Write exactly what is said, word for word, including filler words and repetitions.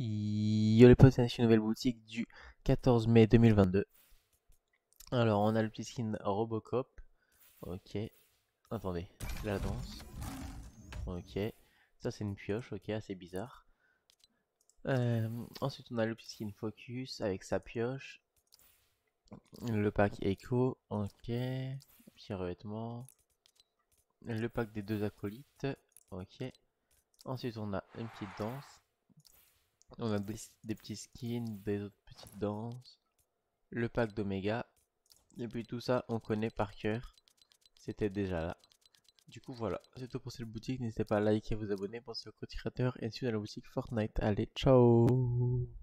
Yo les potes, c'est une nouvelle boutique du quatorze mai deux mille vingt-deux. Alors on a le petit skin Robocop. Ok. Attendez, c'est la danse. Ok. Ça c'est une pioche, ok, assez bizarre. Euh, ensuite on a le petit skin Focus avec sa pioche. Le pack Echo, ok. Petit revêtement. Le pack des deux acolytes, ok. Ensuite on a une petite danse. On a des, des petits skins, des autres petites danses. Le pack d'Omega. Et puis tout ça, on connaît par cœur. C'était déjà là. Du coup, voilà. C'est tout pour cette boutique. N'hésitez pas à liker, vous abonner, penser au code créateur et suivre dans la boutique Fortnite. Allez, ciao!